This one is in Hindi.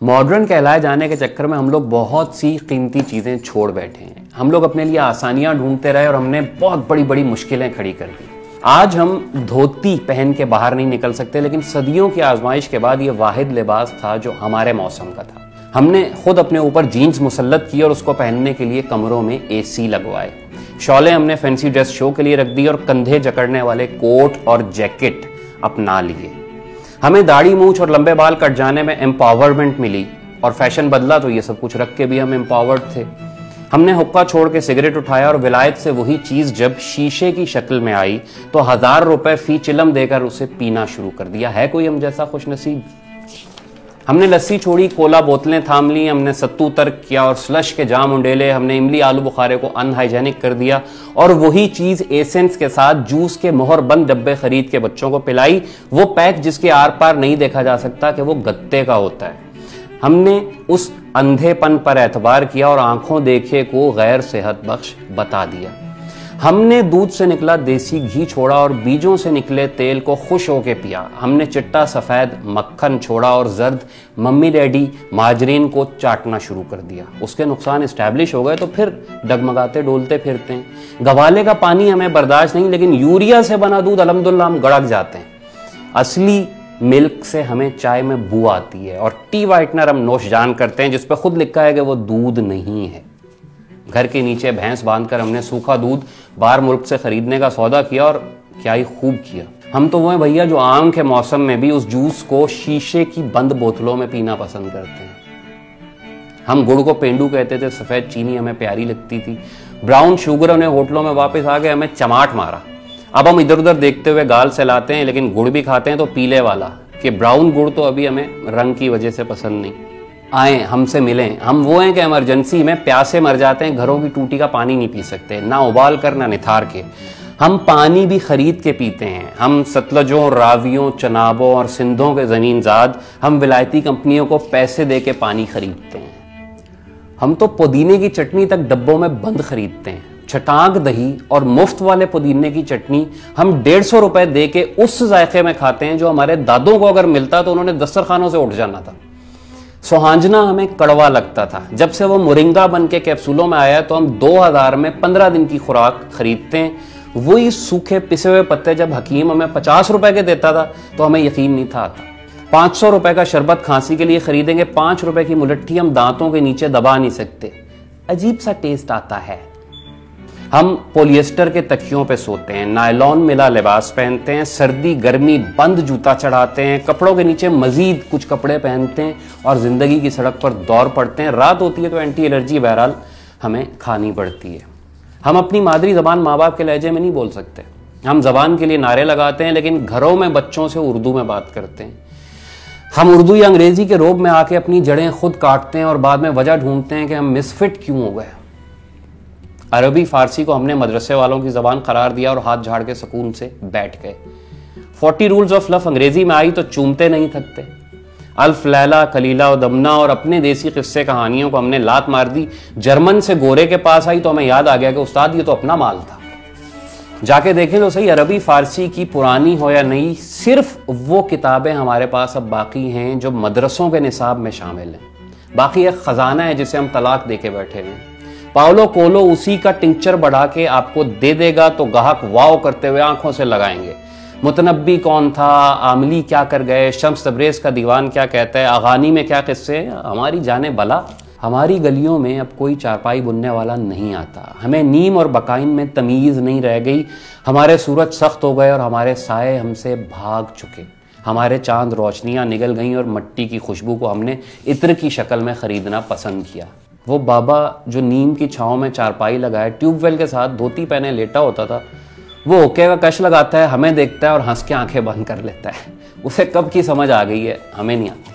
मॉडर्न कहलाए जाने के चक्कर में हम लोग बहुत सी कीमती चीज़ें छोड़ बैठे हैं। हम लोग अपने लिए आसानियां ढूंढते रहे और हमने बहुत बड़ी बड़ी मुश्किलें खड़ी कर दी। आज हम धोती पहन के बाहर नहीं निकल सकते, लेकिन सदियों की आजमाइश के बाद ये वाहिद लिबास था जो हमारे मौसम का था। हमने खुद अपने ऊपर जीन्स मुसल्लत की और उसको पहनने के लिए कमरों में एसी लगवाए। शॉलें हमने फैंसी ड्रेस शो के लिए रख दी और कंधे जकड़ने वाले कोट और जैकेट अपना लिए। हमें दाढ़ी मूंछ और लंबे बाल कट जाने में एम्पावरमेंट मिली और फैशन बदला तो ये सब कुछ रख के भी हम एम्पावर्ड थे। हमने हुक्का छोड़ के सिगरेट उठाया और विलायत से वही चीज जब शीशे की शक्ल में आई तो 1000 रुपए फी चिलम देकर उसे पीना शुरू कर दिया। है कोई हम जैसा खुशनसीब? हमने लस्सी छोड़ी, कोला बोतलें थाम ली, हमने सत्तू तर्क किया और स्लश के जाम उंडेले, हमने इमली आलू बुखारे को अनहाइजेनिक कर दिया और वही चीज एसेंस के साथ जूस के मोहर बंद डब्बे खरीद के बच्चों को पिलाई, वो पैक जिसके आर पार नहीं देखा जा सकता कि वो गत्ते का होता है। हमने उस अंधेपन पर एतबार किया और आंखों देखे को गैर सेहत बख्श बता दिया। हमने दूध से निकला देसी घी छोड़ा और बीजों से निकले तेल को खुश होके पिया। हमने चिट्टा सफ़ेद मक्खन छोड़ा और जर्द मम्मी डैडी माजरीन को चाटना शुरू कर दिया। उसके नुकसान इस्टेब्लिश हो गए तो फिर डगमगाते डोलते फिरते हैं। गवाले का पानी हमें बर्दाश्त नहीं, लेकिन यूरिया से बना दूध अल्हम्दुलिल्लाह हम गड़क जाते हैं। असली मिल्क से हमें चाय में बू आती है और टी वाइटनर हम नोशजान करते हैं जिस पर खुद लिखा है कि वो दूध नहीं है। घर के नीचे भैंस बांधकर हमने सूखा दूध बाहर मुल्क से खरीदने का सौदा किया और क्या ही खूब किया। हम तो वो हैं भैया जो आम के मौसम में भी उस जूस को शीशे की बंद बोतलों में पीना पसंद करते हैं। हम गुड़ को पेंडू कहते थे, सफेद चीनी हमें प्यारी लगती थी। ब्राउन शुगर ने होटलों में वापस आ गए हमें चमाट मारा। अब हम इधर उधर देखते हुए गाल सहलाते हैं, लेकिन गुड़ भी खाते हैं तो पीले वाला, कि ब्राउन गुड़ तो अभी हमें रंग की वजह से पसंद नहीं। आए हमसे मिलें। हम वो हैं कि इमरजेंसी में प्यासे मर जाते हैं, घरों की टूटी का पानी नहीं पी सकते, ना उबाल कर ना निथार के। हम पानी भी खरीद के पीते हैं। हम सतलजों, रावियों, चनाबों और सिंधों के ज़मीनजाद हम विलायती कंपनियों को पैसे दे के पानी खरीदते हैं। हम तो पुदीने की चटनी तक डब्बों में बंद खरीदते हैं। छटाक दही और मुफ्त वाले पुदीने की चटनी हम 150 रुपए दे के उस जायके में खाते हैं जो हमारे दादों को अगर मिलता तो उन्होंने दस्तरखानों से उठ जाना था। सोहांजना हमें कड़वा लगता था। जब से वो मोरिंगा बन के कैप्सूलों में आया तो हम 2000 में 15 दिन की खुराक खरीदते हैं। वही सूखे पिसे हुए पत्ते जब हकीम हमें 50 रुपए के देता था तो हमें यकीन नहीं था आता। 500 रुपए का शरबत खांसी के लिए खरीदेंगे, 5 रुपए की मुलट्ठी हम दांतों के नीचे दबा नहीं सकते। अजीब सा टेस्ट आता है। हम पॉलिएस्टर के तकियों पे सोते हैं, नायलॉन मिला लिबास पहनते हैं, सर्दी गर्मी बंद जूता चढ़ाते हैं, कपड़ों के नीचे मजीद कुछ कपड़े पहनते हैं और जिंदगी की सड़क पर दौड़ पड़ते हैं। रात होती है तो एंटी एलर्जी बहरहाल हमें खानी पड़ती है। हम अपनी मादरी जबान माँ बाप के लहजे में नहीं बोल सकते। हम जबान के लिए नारे लगाते हैं, लेकिन घरों में बच्चों से उर्दू में बात करते हैं। हम उर्दू या अंग्रेजी के रोब में आके अपनी जड़ें खुद काटते हैं और बाद में वजह ढूंढते हैं कि हम मिसफिट क्यों हो गए। अरबी फारसी को हमने मदरसे वालों की जबान करार दिया और हाथ झाड़ के सुकून से बैठ गए। 40 रूल्स ऑफ लव अंग्रेजी में आई तो चूमते नहीं थकते। अल्फ लैला कलीला और दमना और अपने देसी किस्से कहानियों को हमने लात मार दी। जर्मन से गोरे के पास आई तो हमें याद आ गया कि उस्ताद ये तो अपना माल था। जाके देखें तो सही, अरबी फारसी की पुरानी हो या नई, सिर्फ वो किताबें हमारे पास अब बाकी हैं जो मदरसों के निसाब में शामिल हैं। बाकी एक खजाना है जिसे हम तलाक दे के बैठे हैं। पाउलो कोलो उसी का टिंचर बढ़ा के आपको दे देगा तो गाहक वाव करते हुए आंखों से लगाएंगे। मुतनब्बी कौन था, आमली क्या कर गए, शम्स तब्रेज का दीवान क्या कहता है, अगानी में क्या किस्से, हमारी जाने भला। हमारी गलियों में अब कोई चारपाई बुनने वाला नहीं आता। हमें नीम और बकाइन में तमीज़ नहीं रह गई। हमारे सूरज सख्त हो गए और हमारे साए हमसे भाग चुके। हमारे चांद रोशनियाँ निगल गईं और मिट्टी की खुशबू को हमने इत्र की शक्ल में ख़रीदना पसंद किया। वो बाबा जो नीम की छाँव में चारपाई लगाए, ट्यूबवेल के साथ धोती पहने लेटा होता था, वो ओके का कश लगाता है, हमें देखता है और हंस के आंखें बंद कर लेता है। उसे कब की समझ आ गई है हमें नहीं आती।